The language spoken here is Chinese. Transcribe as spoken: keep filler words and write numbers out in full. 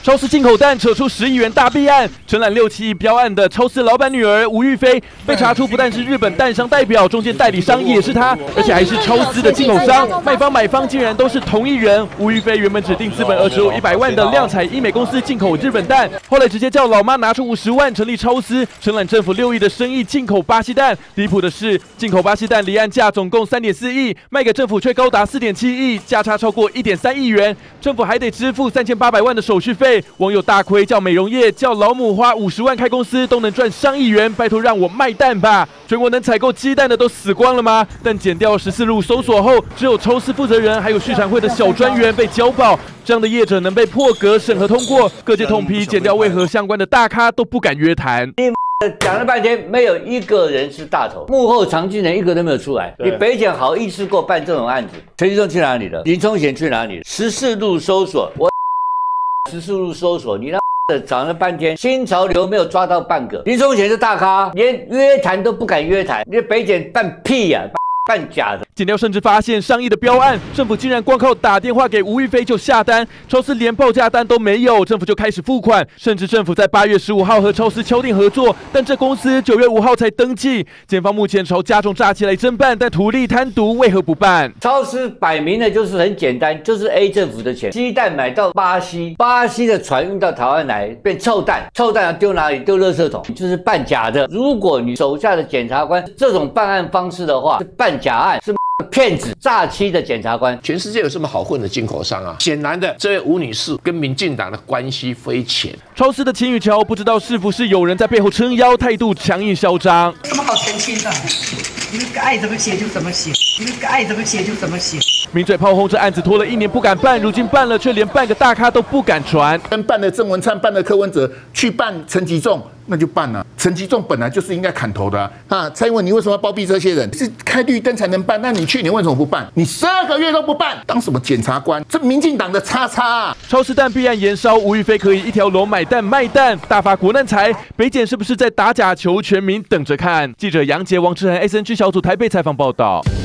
超市进口蛋扯出十亿元大弊案，承揽六七亿标案的超市老板女儿吴玉菲被查出，不但是日本蛋商代表，中间代理商也是她，而且还是超资的进口商，卖方买方竟然都是同一人。吴玉菲原本指定资本额只有一百万的亮彩医美公司进口日本蛋，后来直接叫老妈拿出五十万成立超资，承揽政府六亿的生意进口巴西蛋。离谱的是，进口巴西蛋离岸价总共三点四亿，卖给政府却高达四点七亿，价差超过一点三亿元，政府还得支付三千八百万的手续费。网友大亏，叫美容业叫老母花五十万开公司都能赚上亿元，拜托让我卖蛋吧！全国能采购鸡蛋的都死光了吗？但检调十四路搜索后，只有超市负责人还有畜产会的小专员被交保，这样的业者能被破格审核通过，各界痛批检调为何相关的大咖都不敢约谈。 讲了半天，没有一个人是大头，幕后常进人一个都没有出来。你北检好意思过办这种案子？陈其仲去哪里了？林聪贤去哪里了？十四路搜索，我十四路搜索，你那的讲了半天，新潮流没有抓到半个。林聪贤是大咖，连约谈都不敢约谈，你北检办屁呀、啊！办假的， 检调甚至发现上亿的标案，政府竟然光靠打电话给吴玉菲就下单，超市连报价单都没有，政府就开始付款，甚至政府在八月十五号和超市敲定合作，但这公司九月五号才登记。检方目前朝加重诈欺来侦办，但图利贪渎为何不办？ 超市摆明了就是很简单，就是 A 政府的钱，鸡蛋买到巴西，巴西的船运到台湾来变臭蛋，臭蛋要丢哪里？丢垃圾桶，就是办假的。如果你手下的检察官这种办案方式的话，是办假案，是骗子、诈欺的检察官。 全世界有这么好混的进口商啊？显然的，这位吴女士跟民进党的关系匪浅。 超市的秦宇桥不知道是不是有人在背后撑腰，态度强硬嚣张。 什么好澄清的？你们爱怎么写就怎么写，你们爱怎么写就怎么写。 名嘴炮轰这案子拖了一年不敢办，如今办了却连半个大咖都不敢传。 跟办了郑文灿、办了柯文哲，去办陈吉仲，那就办了、啊。陈吉仲本来就是应该砍头的啊！啊蔡英文，你为什么要包庇这些人？是开绿灯才能办，那你去年为什么不办？你十二个月都不办，当什么检察官？这民进党的叉叉啊！ 超市蛋弊案延烧，吴玉菲可以一条龙买蛋卖蛋，大发国难财。北检是不是在打假球？全民等着看。记者杨杰、王志涵 S N G 小组台北采访报道。